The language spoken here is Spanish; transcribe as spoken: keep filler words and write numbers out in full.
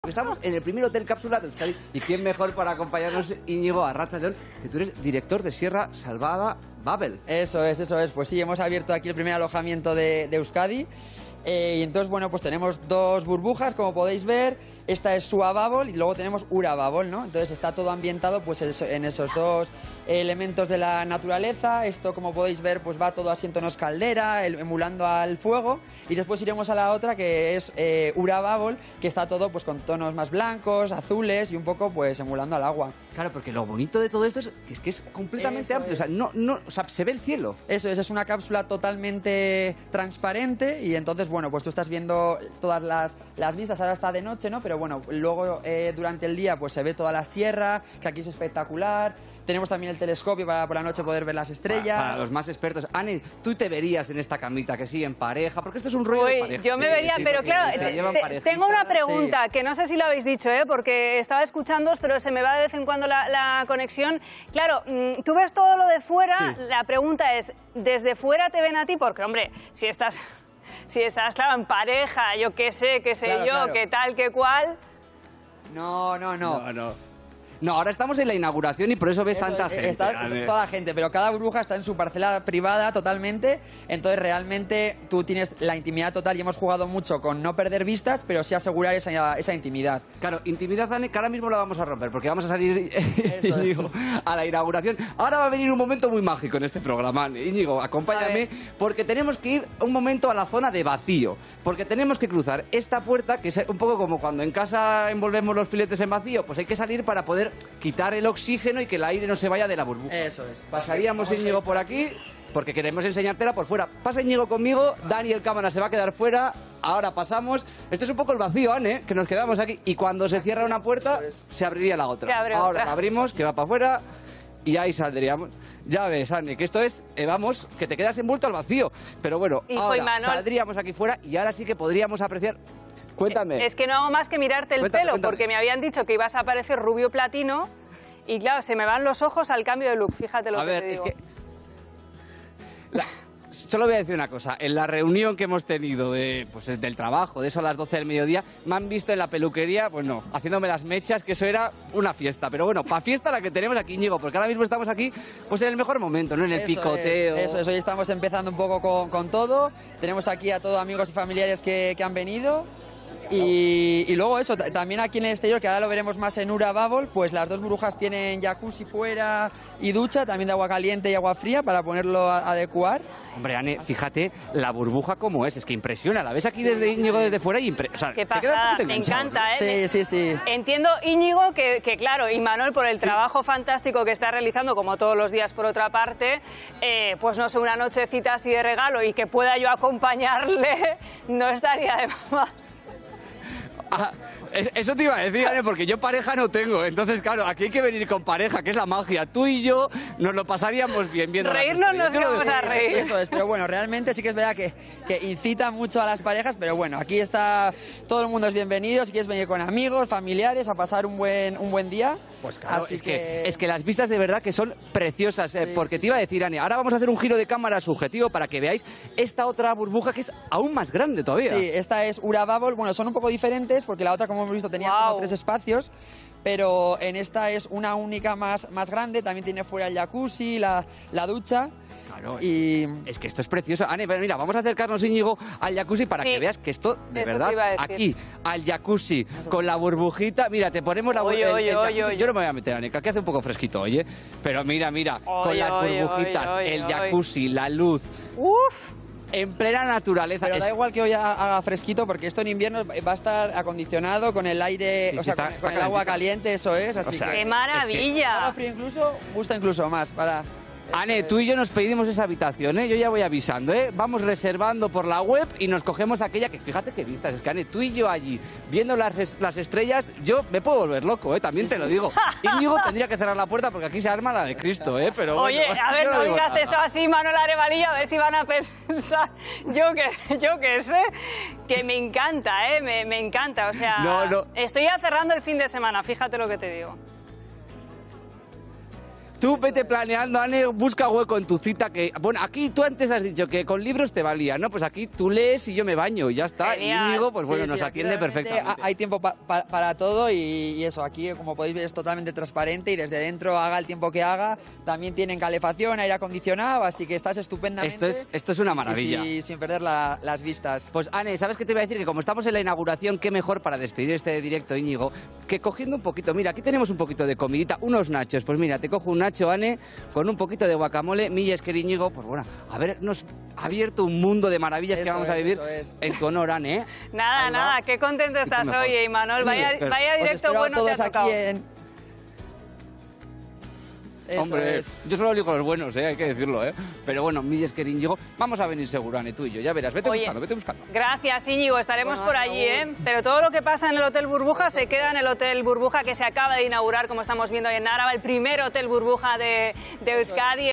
Estamos en el primer hotel cápsula de Euskadi y quién mejor para acompañarnos, Íñigo Arratsaldeon, que tú eres director de Sierra Salvada Babel. Eso es, eso es. Pues sí, hemos abierto aquí el primer alojamiento de, de Euskadi. Eh, y entonces, bueno, pues tenemos dos burbujas, como podéis ver. Esta es Sua Babel y luego tenemos Ura Babel, ¿no? Entonces está todo ambientado pues en esos dos elementos de la naturaleza. Esto, como podéis ver, pues va todo así en tonos caldera, el, emulando al fuego. Y después iremos a la otra, que es eh, Ura Babel, que está todo pues con tonos más blancos, azules y un poco pues emulando al agua. Claro, porque lo bonito de todo esto es que es, que es completamente Eso amplio. es. O sea, no, no, o sea, se ve el cielo. Eso es, es una cápsula totalmente transparente y entonces, bueno, pues tú estás viendo todas las, las vistas. Ahora está de noche, ¿no? Pero bueno, luego eh, durante el día pues se ve toda la sierra, que aquí es espectacular. Tenemos también el telescopio para por la noche poder ver las estrellas. Para, para los más expertos. Ane, tú te verías en esta camita, que sí, en pareja, porque esto es un rollo de Uy, pareja. yo me vería, Sí, pero sí, claro, se te- llevan te- parejitas. tengo una pregunta, que no sé si lo habéis dicho, ¿eh? Porque estaba escuchándoos, pero se me va de vez en cuando la, la conexión. Claro, mm, tú ves todo lo de fuera, Sí. la pregunta es, ¿desde fuera te ven a ti? Porque, hombre, si estás, si estás, claro, en pareja, yo qué sé, qué sé Claro, yo, claro. qué tal, qué cual... No, no, no. No, no. No, ahora estamos en la inauguración y por eso ves Eso, tanta eh, gente. Está Ane. toda la gente, pero cada burbuja está en su parcela privada totalmente. Entonces, realmente tú tienes la intimidad total y hemos jugado mucho con no perder vistas, pero sí asegurar esa, esa intimidad. Claro, intimidad, Ane, que ahora mismo la vamos a romper, porque vamos a salir, Eso es. Íñigo, a la inauguración. Ahora va a venir un momento muy mágico en este programa, Ane. Íñigo, acompáñame, porque tenemos que ir un momento a la zona de vacío, porque tenemos que cruzar esta puerta, que es un poco como cuando en casa envolvemos los filetes en vacío, pues hay que salir para poder quitar el oxígeno y que el aire no se vaya de la burbuja. Eso es. Pasaríamos, Vamos a Íñigo, ir. por aquí, porque queremos enseñártela por fuera. Pasa, Íñigo, conmigo, Dani, el cámara, se va a quedar fuera. Ahora pasamos. Esto es un poco el vacío, Ane, que nos quedamos aquí. Y cuando se cierra una puerta, se abriría la otra. Se abre Ahora otra. la abrimos, que va para afuera, y ahí saldríamos. Ya ves, Ane, que esto es, eh, vamos, que te quedas envuelto al vacío. Pero bueno, Hijo ahora Imanol. saldríamos aquí fuera y ahora sí que podríamos apreciar... Cuéntame. Es que no hago más que mirarte el Cuéntame, pelo, cuéntame. porque me habían dicho que ibas a parecer rubio platino y claro, se me van los ojos al cambio de look, fíjate lo A que ver, te es digo. que... La- Solo voy a decir una cosa. En la reunión que hemos tenido de, pues, del trabajo, de eso a las doce del mediodía, me han visto en la peluquería, pues no, haciéndome las mechas, que eso era una fiesta. Pero bueno, para fiesta la que tenemos aquí, Íñigo, porque ahora mismo estamos aquí pues en el mejor momento, ¿no? En el Eso picoteo. es, eso es, hoy estamos empezando un poco con, con todo. Tenemos aquí a todos amigos y familiares que, que han venido. Y, y luego eso, ta- también aquí en el exterior, que ahora lo veremos más en Ura Babel, pues las dos burbujas tienen jacuzzi fuera y ducha, también de agua caliente y agua fría para ponerlo a adecuar. Hombre, Ane, fíjate la burbuja como es, es que impresiona. La ves aquí desde Íñigo, desde fuera y... impre- O sea, Qué te quedas un pasada, poquito me enganchado, encanta, ¿eh? Sí, sí, sí. Entiendo, Íñigo, que, que claro, y Manuel, por el trabajo fantástico que está realizando, como todos los días por otra parte, eh, pues no sé, una nochecita así de regalo y que pueda yo acompañarle, no estaría de más. Ah, es- eso te iba a decir, Ane, porque yo pareja no tengo. Entonces, claro, aquí hay que venir con pareja, que es la magia. Tú y yo nos lo pasaríamos bien viendo las Reírnos estrellas. nos Yo lo íbamos decía. a reír. Eso es, pero bueno, realmente sí que es verdad que, que incita mucho a las parejas, pero bueno, aquí está, todo el mundo es bienvenido, si quieres venir con amigos, familiares, a pasar un buen, un buen día. Pues claro, Así es que... es que las vistas de verdad que son preciosas, eh, Sí, porque sí, te iba a decir, Ane, ahora vamos a hacer un giro de cámara subjetivo para que veáis esta otra burbuja que es aún más grande todavía. Sí, esta es Ura Babel, bueno, son un poco diferentes porque la otra, como hemos visto, tenía Guau. como tres espacios, pero en esta es una única más, más grande, también tiene fuera el jacuzzi, la, la ducha. Claro, es, Y es que esto es precioso. Ane, pero mira, vamos a acercarnos, Íñigo, al jacuzzi para Sí. que veas que esto, de Eso te verdad, iba a decir. aquí, al jacuzzi, con la burbujita, mira, te ponemos la Oye, el- el oye, jacuzzi. oye, oye. Yo no me voy a meter, Ane, que aquí hace un poco fresquito, oye. Pero mira, mira, con Oye, las oye, burbujitas, oye, oye, el oye. jacuzzi, la luz, Uf, en plena naturaleza. Pero Es- da igual que hoy ha- haga fresquito porque esto en invierno va a estar acondicionado con el aire, Sí, o sí, sea, está- con, está con el agua calentito. caliente, eso es, así O sea, que... qué es maravilla. Agua fría incluso, gusta incluso más para... Ane, tú y yo nos pedimos esa habitación, ¿eh? Yo ya voy avisando, ¿eh? Vamos reservando por la web y nos cogemos aquella que, fíjate qué vistas, es que, Ane, tú y yo allí, viendo las, es- las estrellas, yo me puedo volver loco, ¿eh? También te lo digo. Íñigo tendría que cerrar la puerta porque aquí se arma la de Cristo, ¿eh? Pero Oye, bueno, a ver, yo no digo digas nada. eso así, Manuel Arevalilla, a ver si van a pensar, yo que, yo que sé, que me encanta, ¿eh? Me, me encanta, o sea, No, no. estoy ya cerrando el fin de semana, fíjate lo que te digo. Tú vete planeando, Ane, busca hueco en tu cita. Que bueno, aquí tú antes has dicho que con libros te valía, ¿no? Pues aquí tú lees y yo me baño y ya está. Genial. Y Íñigo, pues bueno, Sí, sí, nos aquí atiende realmente perfectamente. ha- Hay tiempo pa- pa- para todo y, y eso, aquí como podéis ver es totalmente transparente y desde dentro haga el tiempo que haga. También tienen calefacción, aire acondicionado, así que estás estupendamente. Esto es, esto es una maravilla. Y, sí, sin perder la- las vistas. Pues, Ane, ¿sabes qué te iba a decir? Que como estamos en la inauguración, qué mejor para despedir este directo, Íñigo, que cogiendo un poquito. Mira, aquí tenemos un poquito de comidita, unos nachos. Pues mira, te cojo un nacho, Ane, con un poquito de guacamole. Milles, que Íñigo, pues bueno, habernos abierto un mundo de maravillas que Eso vamos a es, vivir eso es. en tu honor, Ane. ¿eh? Nada, Ahí va. nada, qué contento qué estás mejor. hoy, Imanol. Vaya, Sí, vaya Os directo espero a bueno te ha todos tocado. aquí en... Eso Hombre, es. yo solo elijo los buenos, ¿eh? Hay que decirlo, ¿eh? Pero bueno, Milles, que Íñigo, vamos a venir seguro, Ane, tú y yo. Ya verás, vete Oye, buscando, vete buscando. Gracias, Íñigo. Estaremos Bueno, por Ana, allí, ¿eh? Raúl. Pero todo lo que pasa en el Hotel Burbuja se queda en el Hotel Burbuja que se acaba de inaugurar, como estamos viendo hoy en Nárava, el primer Hotel Burbuja de, de Euskadi.